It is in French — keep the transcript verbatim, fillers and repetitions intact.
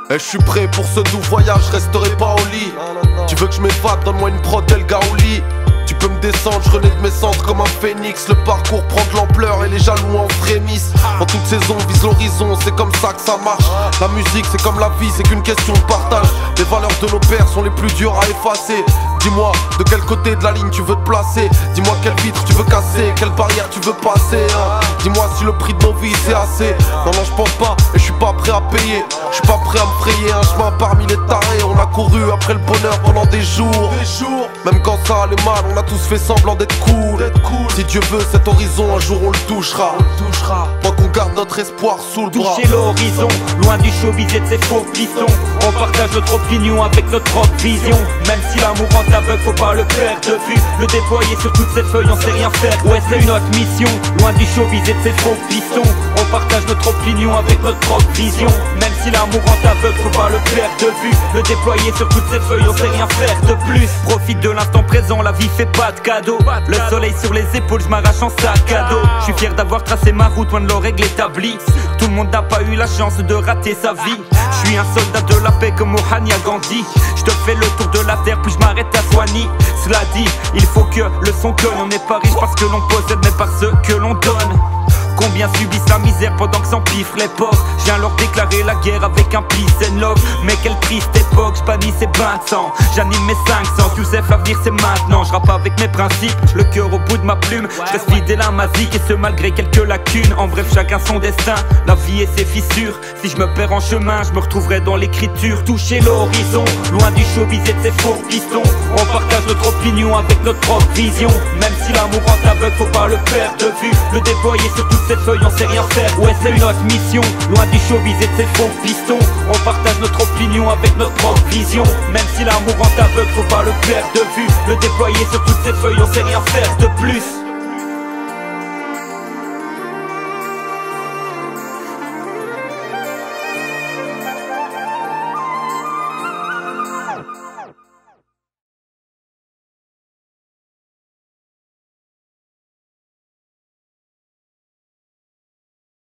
Et je suis prêt pour ce doux voyage, je resterai pas au lit. Tu veux que je m'évade, donne-moi une prod El Gaouli. Tu peux me descendre, je renais de mes cendres comme un phénix. Le parcours prend de l'ampleur et les jaloux en frémissent. En toute saison, vise l'horizon, c'est comme ça que ça marche. La musique c'est comme la vie, c'est qu'une question de partage. Les valeurs de nos pères sont les plus dures à effacer. Dis-moi, de quel côté de la ligne tu veux te placer. Dis-moi quelle vitre tu veux casser, quelle barrière tu veux passer, hein. Dis-moi si le prix de nos vies c'est assez. Non non je pense pas et je suis pas prêt à payer. Je suis pas prêt à me frayer un chemin parmi les tarés. On a couru après le bonheur pendant des jours, des jours. Même quand ça allait mal, on a tous fait semblant d'être cool, cool. Si Dieu veut cet horizon, un jour on le touchera, on le touchera. Tant qu'on garde notre espoir sous le bras. Toucher l'horizon, loin du showbiz et de ses faux pistons. On partage notre opinion avec notre propre vision. Même si l'amour rend aveugle, faut pas le perdre de vue. Le déployer sur toutes ces feuilles, on sait rien faire. Ouais c'est notre mission, loin du showbiz et de ses faux pistons. On partage notre opinion avec notre propre vision. Même si l'amour rend aveugle, faut pas le perdre de vue. Le déployer sur toutes ces feuilles, on sait rien faire de plus. Profite de l'instant présent, la vie fait pas de cadeau. Le soleil sur les épaules, je m'arrache en sac à dos. Je suis fier d'avoir tracé ma route, loin de leur règle établie. Tout le monde n'a pas eu la chance de rater sa vie. Je suis un soldat de la paix comme Mahatma Gandhi. Je te fais le tour de la terre, puis je m'arrête à Soigny. Cela dit, il faut que le son colle. On n'est pas riche parce que l'on possède, mais par ce que l'on donne. Combien subissent la misère pendant que s'empiffrent les pauvres. Je viens leur déclarer la guerre avec un peace and love. Mais quelle triste époque, j'bannis ces bains de sang. J'anime mes cinq cents, Youssef Avenir c'est maintenant. Je rappe avec mes principes, le cœur au bout de ma plume. Je reste fidèle à ma zik et ce malgré quelques lacunes. En bref chacun son destin, la vie et ses fissures. Si je me perds en chemin, je me retrouverai dans l'écriture. Toucher l'horizon, loin du showbiz et de ses faux pistons. On partage notre opinion avec notre propre vision. Même si l'amour rend aveugle, faut pas le perdre de vue. Le déployer sur toutes cette feuille on sait rien faire, ouais c'est notre mission. Loin du showbiz et de ses faux pistons. On partage notre opinion avec notre propre vision. Même si l'amour rend aveugle, faut pas le perdre de vue. Le déployer sur toutes ces feuilles on sait rien faire de plus.